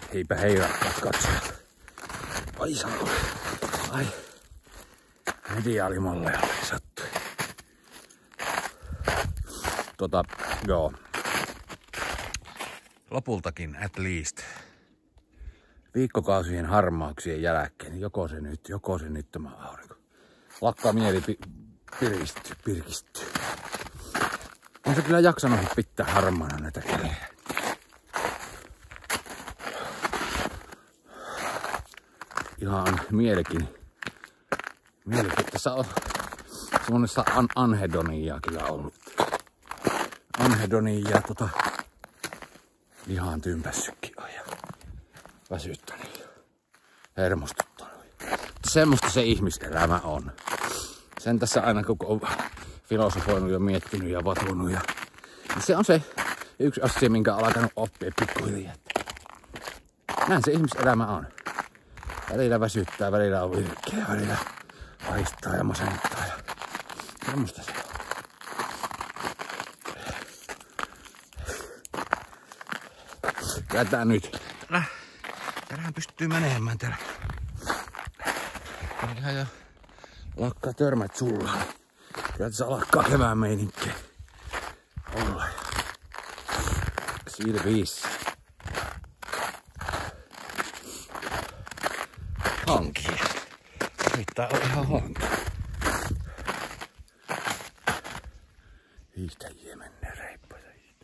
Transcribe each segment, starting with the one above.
Eipä heirakkaat katsojat. Ai saakeli. Ai. Mediaalimalleja sattui. Joo. Lopultakin at least. Viikkokausien harmauksien jälkeen. Joko se nyt tämä aurinko. Lakkaa mieli pirkistyy. On se kyllä jaksanut pitää harmaana näitä kelejä. Ihan mielikin. Tässä on semmoista anhedoniaa kyllä ollut. Anhedoniaa ihan tympässytkin on ja väsyttänyt ja hermostuttanut. Semmoista se ihmiselämä on. Sen tässä aina koko on filosofoinut ja miettinyt ja vatunut. Ja se on se yksi asia, minkä on alkanut oppia pikkuhiljaa. Näin se ihmiselämä on. Välillä väsyttää, välillä on virkeä, välillä ahistaa ja masennuttaa. Ja semmoista se on. Kyllä tää nyt. Täällähän pystyy menemään täällä. Täällä jo lakkaa törmät sulla. Kyllä tässä alkaa kevään meininkiä olla. Sillä viisi. Hankia. Pitää olla ihan hankia. Hiihtäjiä mennään reippaita.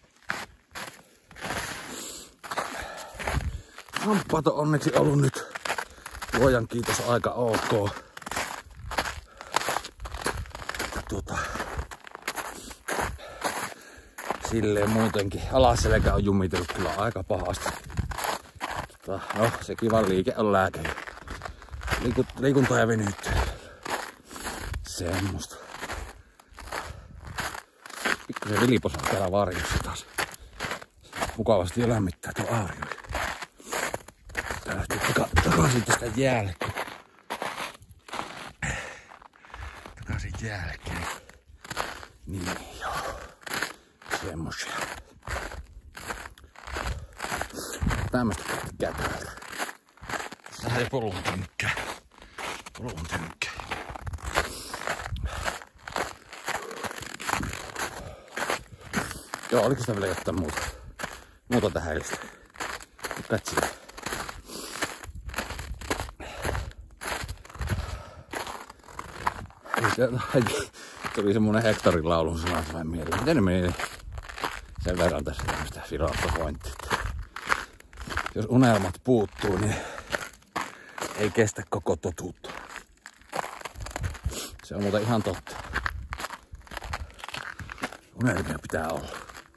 Hampaat on onneksi ollut nyt, luojan kiitos, aika ok. Silleen muutenkin alasselkä on jumitellut kyllä aika pahasti. No, se kiva liike on lääke. Liikunta ja venyttely. Semmosta. Pikkusen vilipos on täällä varjossa taas. Mukavasti jo lämmittää tuo aurinko. Tää lähti takaisin tästä jälkeen. Niin joo. Semmosia. Tämmöstä kätältä. Tähän ei polun tynkkää. Joo, oliko sitä vielä jotain muuta tähän ilasta? Katsotaan. Tuli semmonen Hectorin laulun sana vain mieleen. Miten ne meni sen verran tässä tämmöstä filosofointia? Jos unelmat puuttuu, niin ei kestä koko totuutta. Se on muuten ihan totta. Unelmia pitää olla.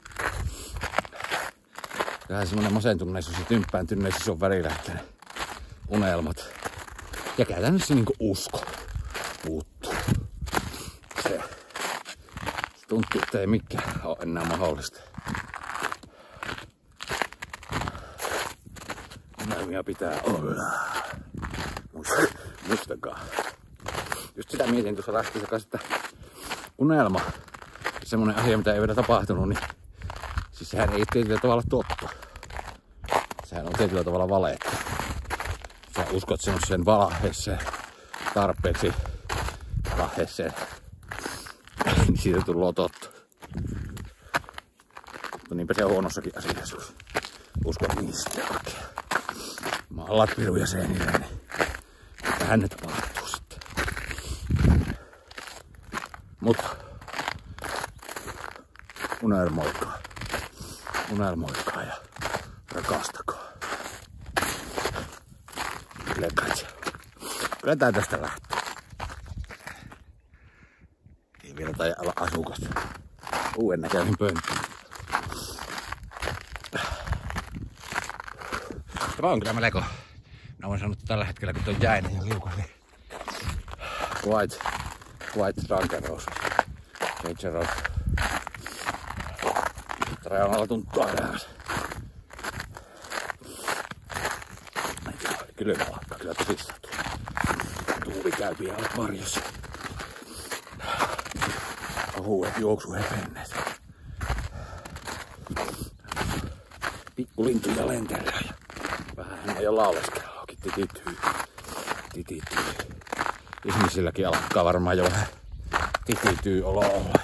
Kyllähän semmonen masentuneisuus ja tymppääntyneisuus on välillä, että ne unelmat ja käytännössä niinku usko puuttuu. Se tuntuu, että ei mikään ole enää mahdollista. Unelmia pitää olla. Muistakaa. Just sitä mietin tuossa lähtiessä, että unelma, semmonen asia, mitä ei vielä tapahtunut, niin siis sehän ei tietyllä tavalla totta. Sehän on tietyllä tavalla valetta. Sä uskot semmoiseen valheeseen tarpeeksi valheeseen, niin siitä tulee totta. Mutta niinpä se on huonossakin asiassa, kun uskon niistä oikein. Maalat piruja seinille, niin tähän ne tapahtuu sitten. Mutta unelmoikaa ja rakastakaa. Kyllä tää tästä lähtee. Ei vielä tai ala asukasta. Uuden näköinen pönttö. Tämä on kyllä melko. Minä voin sanoa tällä hetkellä, kun tuo jäinen ja liukas, niin quite rankeroos. Keitseroos. Reunalla tuntuu aina. Kylmä lakkaa kyllä tosissaan. Tuuli käy pian varjossa. Ohuet juoksuhepenneet. Pikkulintuja lentelee ja vähän Näin jo lauleskeluakin titityy. Ihmisilläkin alkaa varmaan jo vähän titityy olla.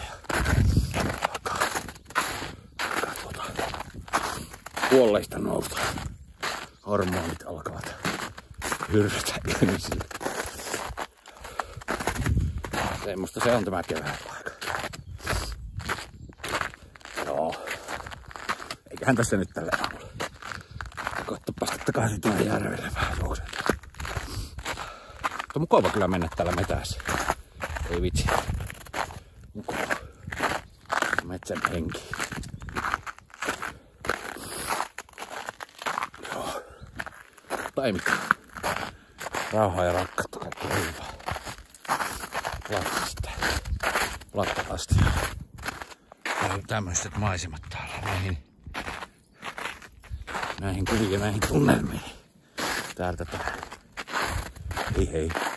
Kuolleista nousta. Hormonit alkavat hyrrätä ihmisille. Semmosta se on tämä kevään paikka. Joo. Eiköhän tässä nyt tällä aamulla. Koittaa päästä takaisin tuonne järvelle vähän juoksen. Mutta mukava kyllä mennä täällä metässä. Ei vitsi. Mukava. Metsän henki. Joo. Mutta ei mitään. Rauhaa ja rakkautta kaikki hyvää. Lattelasti. Tämmöiset maisemat täällä näihin kuviin ja näihin tunnelmiin. Täältä. Hei hei.